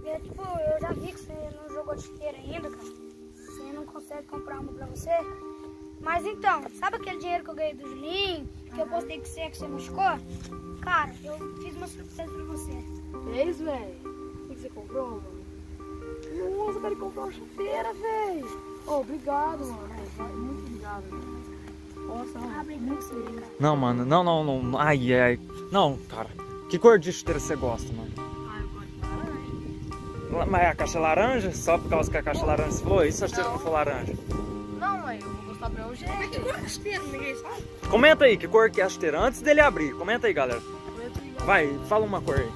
Eu já vi que você não jogou de chuteira ainda, cara. Você não consegue comprar uma pra você. Mas então, sabe aquele dinheiro que eu ganhei do Julinho, que eu postei com você, que você machucou? Cara, eu fiz uma surpresa pra você. Fez, velho? O que você comprou, mano? Nossa, eu quero comprar uma chuteira, velho. Oh, obrigado, mano. Muito obrigado, velho. Nossa, muito obrigado. Não, mano, não. Ai. Não, cara. Que cor de chuteira você gosta, mano? Ah, eu gosto de laranja. Mas é a caixa laranja? Só por causa que a caixa laranja se falou? E se a chuteira não for laranja? Não, mãe, eu vou gostar pra hoje. Mas que cor é a chuteira? Ninguém sabe. Comenta aí que cor que é a chuteira antes dele abrir. Comenta aí, galera. Vai, fala uma cor aí.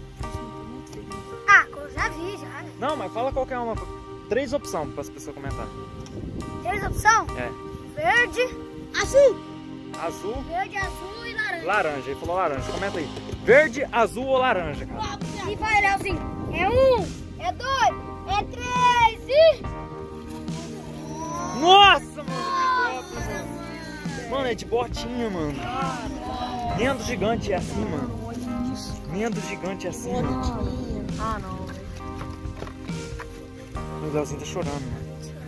Ah, eu já vi, já. Não, mas fala qualquer uma. 3 opções para as pessoas comentarem. 3 opções? É. Verde, azul. Azul. Verde, azul e laranja. Laranja, ele falou laranja. Comenta aí. Verde, azul ou laranja, cara? E vai, Léozinho. É 1, é 2, é 3 e... Nossa, mano, que top, mano. Mano, é de botinha, mano. Nendo gigante é assim, mano. Nendo gigante é assim, mano. Ah, não. O Léozinho tá chorando, mano.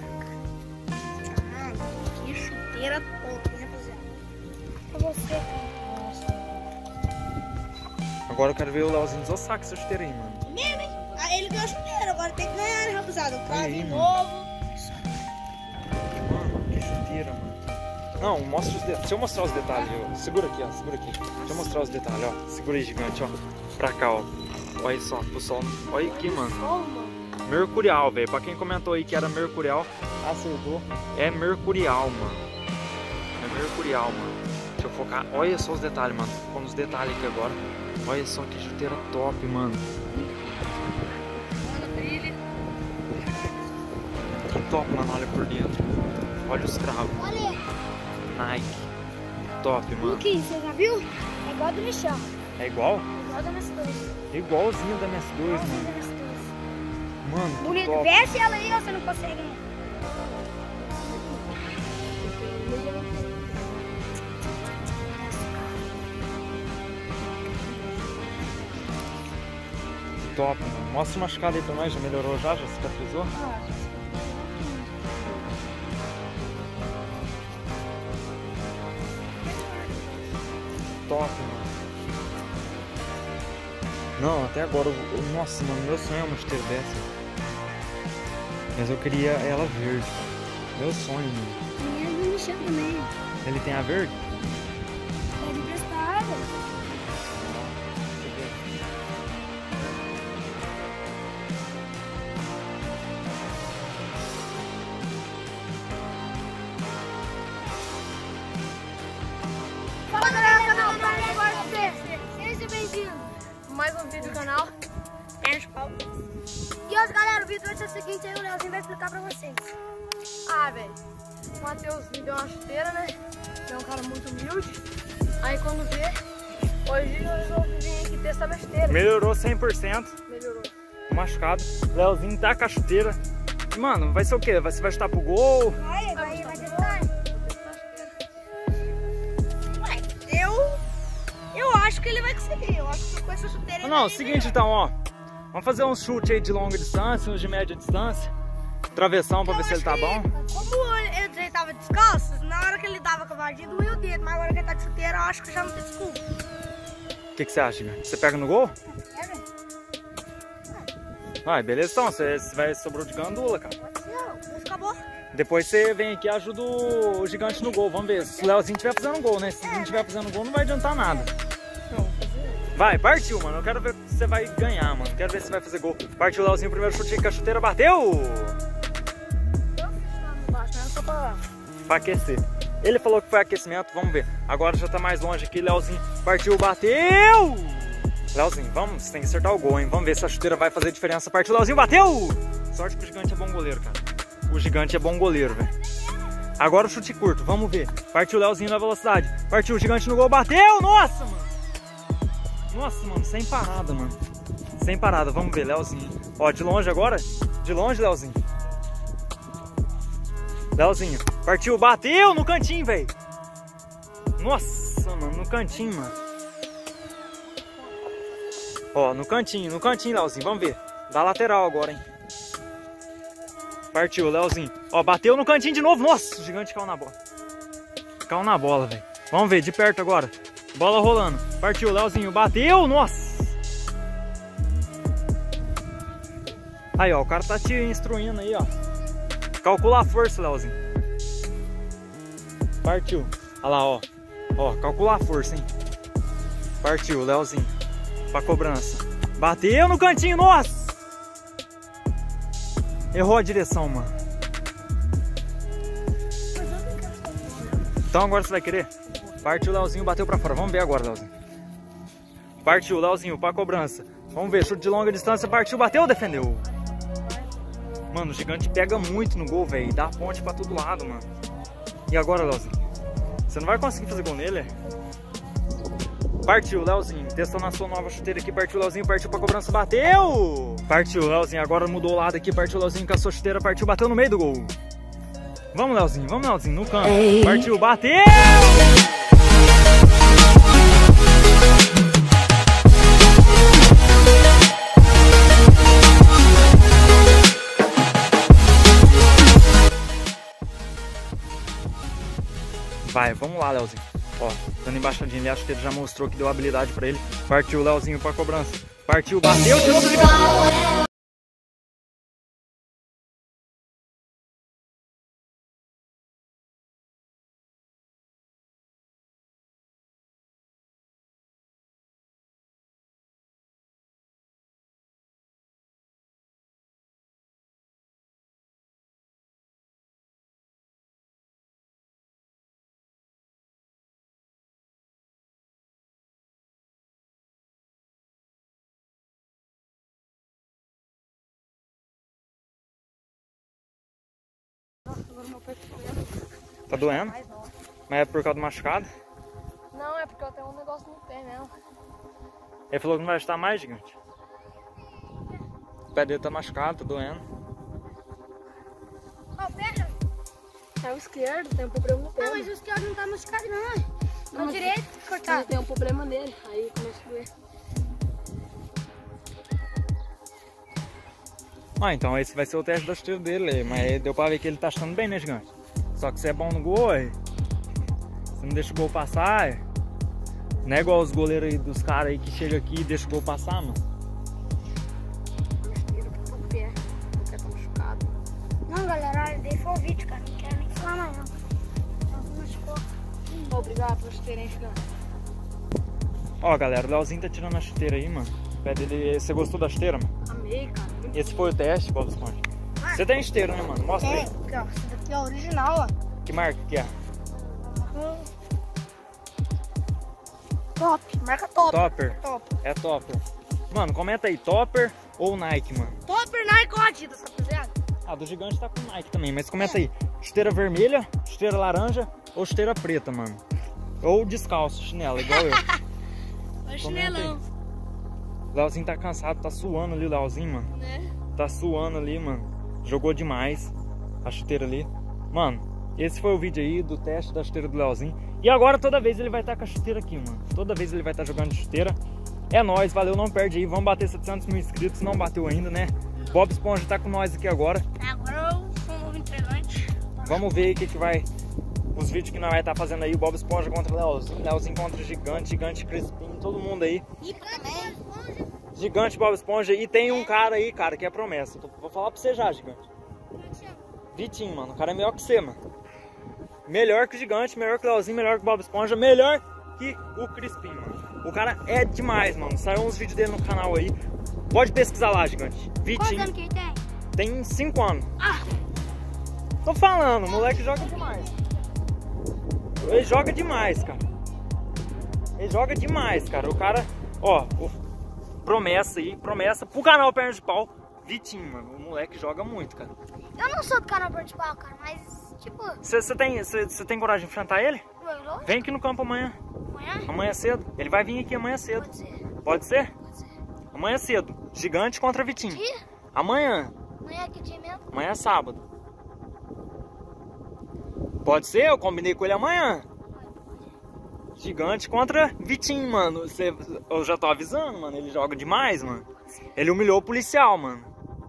Que chuteira top, né, rapaziada? Pra você, Agora eu quero ver o Léozinho desossar com essa chuteira aí, mano. mesmo, hein? Ah, ele ganhou a chuteira, agora tem que ganhar, né, rapaziada? Um Aí, mano. novo. Mano, que chuteira, mano. Não, mostra os detalhes. Deixa eu mostrar os detalhes. Ó. Segura aqui, ó. Segura aqui. Deixa eu mostrar os detalhes, ó. Segura aí, gigante, ó. Pra cá, ó. Olha só, pro sol. Olha aqui, mano. Mercurial, velho. Pra quem comentou aí que era mercurial, acertou. É mercurial, mano. É mercurial, mano. Deixa eu focar. Olha só os detalhes, mano. Ficou nos detalhes aqui agora. Olha só que chuteira top, mano. Que top, mano. Olha por dentro. Olha os cravos. Olha, Nike. Top, mano. Luquinhos, você já viu? É igual do Michel. É igual? Igual da MS2. Igualzinho da MS2, Igualzinho mano. da MS2. Mano, que Bonito. top. Veste ela aí ou você não consegue, né? Que top, mano. Mostra o machucado aí pra nós. Já melhorou já? Já cicatrizou? Top, mano. Não, até agora, nossa, mano, meu sonho é uma chuteira dessa. Mas eu queria ela verde. Meu sonho, mano. E é do Michel também. Ele tem a verde? É de emprestado. Fala, galera do canal, pra mim agora você. Seja bem-vindo. Mais um vídeo do canal. Enche o pau. E hoje, galera, o vídeo vai ser o seguinte, aí o Leozinho vai explicar pra vocês. Ah, velho. O Matheus me deu uma chuteira, né? É um cara muito humilde. Aí quando vê, hoje eu resolvi vir aqui testar minha chuteira. Melhorou 100%. Melhorou. Machucado. Leozinho tá com a chuteira. Mano, vai ser o quê? Você vai chutar pro gol? Vai testar? Eu acho que ele vai conseguir. Eu acho que com essa chuteira ele Não, vai seguinte então, ó. Vamos fazer um chute aí de longa distância, uns de média distância. Travessão pra ver se ele tá bom. Como ele tava descalço, na hora que ele dava cavadinha doía o dedo, mas agora que ele tá de chuteira, eu acho que já não tem desculpa. O que você acha, Gigante? Você pega no gol? Vai, beleza então. Você vai sobrou de gandula, cara. Pode ser, acabou. Depois você vem aqui e ajuda o Gigante no gol. Vamos ver. Se o Leozinho estiver fazendo gol, né? Se não estiver fazendo gol, não vai adiantar nada. Vai, partiu, mano. Eu quero ver se você vai ganhar, mano. Quero ver se você vai fazer gol. Partiu o Leozinho, primeiro chute que a chuteira bateu. Pra aquecer. Ele falou que foi aquecimento, vamos ver. Agora já tá mais longe aqui, Leozinho. Partiu, bateu! Leozinho, vamos, você tem que acertar o gol, hein? Vamos ver se a chuteira vai fazer diferença. Partiu, Leozinho, bateu! Sorte que o Gigante é bom goleiro, cara. O Gigante é bom goleiro, velho. Agora o chute curto, vamos ver. Partiu o Leozinho na velocidade. Partiu o Gigante no gol, bateu! Nossa, mano! Nossa, mano, sem parada, mano. Sem parada, vamos ver, Leozinho. Ó, de longe agora. De longe, Leozinho. Leozinho, partiu, bateu no cantinho, velho. Nossa, mano, no cantinho, mano. Ó, no cantinho, Leozinho, vamos ver. Dá lateral agora, hein. Partiu, Leozinho. Ó, bateu no cantinho de novo. Nossa, o gigante caiu na bola. Caiu na bola, velho. Vamos ver, de perto agora. Bola rolando. Partiu, Leozinho. Bateu, nossa. Aí, ó, o cara tá te instruindo aí, ó. Calcula a força, Leozinho. Partiu. Olha lá, ó. Ó, calcula a força, hein. Partiu, Leozinho. Pra cobrança. Bateu no cantinho, nossa. Errou a direção, mano. Então agora você vai querer? Partiu, Leozinho, bateu pra fora. Vamos ver agora, Leozinho. Partiu, Leozinho, pra cobrança. Vamos ver, chute de longa distância. Partiu, bateu, defendeu. Mano, o gigante pega muito no gol, velho. Dá ponte pra todo lado, mano. E agora, Leozinho? Você não vai conseguir fazer gol nele, é? Partiu, Leozinho. Testando a sua nova chuteira aqui. Partiu, Leozinho. Partiu pra cobrança. Bateu! Partiu, Leozinho. Agora mudou o lado aqui. Partiu, Leozinho, com a sua chuteira. Partiu, bateu no meio do gol. Vamos, Leozinho. Vamos, Leozinho. No canto. Partiu, bateu! Vai, vamos lá, Leozinho. Ó, dando embaixadinha ali, acho que ele já mostrou que deu habilidade pra ele. Partiu, Leozinho, pra cobrança. Partiu, bateu, tirou do gigante. Tá doendo? Mas é por causa do machucado? Não, é porque eu tenho um negócio no pé mesmo. Ele falou que não vai ajudar mais, gigante. O pé dele tá machucado, tá doendo. Ó, pega. É o esquerdo, tem um problema no pé. Não, mas o esquerdo não tá machucado, não. O direito, Mas cortado. tem um problema nele, aí começa a doer. Ah, então esse vai ser o teste da chuteira dele, mas deu pra ver que ele tá achando bem, né, gigante? Só que você é bom no gol, você não deixa o gol passar, não é igual os goleiros aí dos caras aí que chegam aqui e deixam o gol passar, mano. O pé tá machucado. Não, galera, olha, deixa o vídeo, cara. Não quero nem falar mais, não. Não machucou. Obrigado pela chuteira, hein, gigante. Ó, galera, o Leozinho tá tirando a chuteira aí, mano. O pé dele, você gostou da chuteira, mano? Amei, cara. Esse foi o teste, Bob Esponja. Você tem chuteira, né, mano? Mostra aí. Aqui, ó. Essa daqui é a original, ó. Que marca que é? Top. Marca top. Topper. Top. É Topper. Mano, comenta aí, Topper ou Nike, mano? Topper, Nike ou Adidas, rapaziada? Ah, do gigante tá com Nike também, mas comenta aí. Chuteira vermelha, chuteira laranja ou chuteira preta, mano? Ou descalço, chinelo, igual eu. Olha o chinelão. O Leozinho tá cansado, tá suando ali o Leozinho, mano. Né? Tá suando ali, mano. Jogou demais a chuteira ali. Mano, esse foi o vídeo aí do teste da chuteira do Leozinho. E agora toda vez ele vai estar com a chuteira aqui, mano. Toda vez ele vai estar jogando de chuteira. É nóis, valeu, não perde aí. Vamos bater 700 mil inscritos, não bateu ainda, né? Bob Esponja tá com nós aqui agora. Agora eu sou um novo integrante. Vamos ver o que vai... Os vídeos que nós vai estar fazendo aí. Bob Esponja contra o Leozinho. Leozinho contra o Gigante, Gigante Crispim, todo mundo aí. E também. Gigante, Bob Esponja. E tem um cara aí, cara, que é promessa. Vou falar pra você já, Gigante. Vitinho, mano. O cara é melhor que você, mano. Melhor que o Gigante, melhor que o Leozinho, melhor que o Bob Esponja, melhor que o Crispim, mano. O cara é demais, mano. Saiu uns vídeos dele no canal aí. Pode pesquisar lá, Gigante. Vitinho. Quantos anos que ele tem? Tem 5 anos. Ah! Tô falando, o moleque joga demais. Ele joga demais, cara. Ele joga demais, cara. O cara, ó, promessa aí, promessa pro canal Perna de Pau. Vitinho, mano. O moleque joga muito, cara. Eu não sou do canal Perna de Pau, cara, mas, tipo... Você tem coragem de enfrentar ele? Eu Vem aqui no campo amanhã. Amanhã? Amanhã cedo. Ele vai vir aqui amanhã cedo. Pode ser. Pode ser? Pode ser. Amanhã cedo. Gigante contra Vitinho. Que? Amanhã. Amanhã é que dia mesmo? Amanhã é sábado. Pode ser? Eu combinei com ele amanhã. Gigante contra Vitinho, mano. Eu já tô avisando, mano. Ele joga demais, mano. Ele humilhou o policial, mano.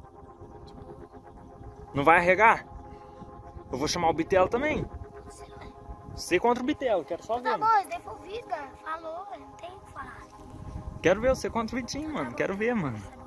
Não vai arregar? Eu vou chamar o Bitelo também. Você contra o Bitelo, quero só ver. Tá bom, isso daí foi o vídeo, cara. Falou, velho. Não tem o que falar. Quero ver você contra o Vitinho, mano. Quero ver, mano.